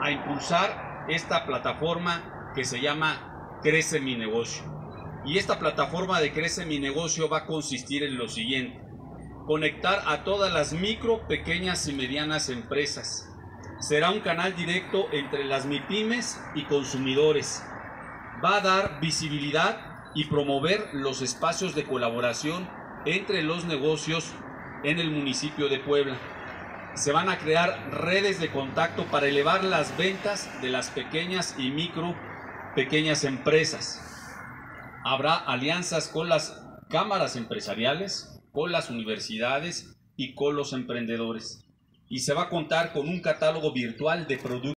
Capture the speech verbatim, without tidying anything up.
a impulsar esta plataforma que se llama Crece Mi Negocio. Y esta plataforma de Crece Mi Negocio va a consistir en lo siguiente: conectar a todas las micro, pequeñas y medianas empresas. Será un canal directo entre las MIPYMES y consumidores. Va a dar visibilidad y promover los espacios de colaboración entre los negocios en el municipio de Puebla. Se van a crear redes de contacto para elevar las ventas de las pequeñas y micro, pequeñas empresas. Habrá alianzas con las cámaras empresariales, con las universidades y con los emprendedores. Y se va a contar con un catálogo virtual de productos